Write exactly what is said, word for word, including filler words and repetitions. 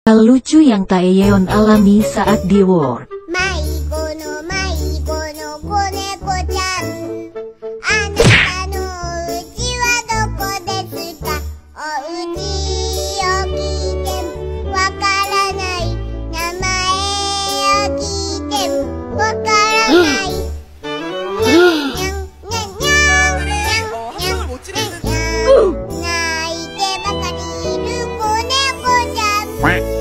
Hal lucu yang Taeyeon alami saat di World. 迷子の迷子の子猫ちゃん、あなたのお家はどこですか？お家を聞いてもわからない、名前を聞いてもわからない。にゃんにゃんにゃんにゃんにゃんにゃんにゃんにゃん、泣いてばかりいる子猫ちゃん。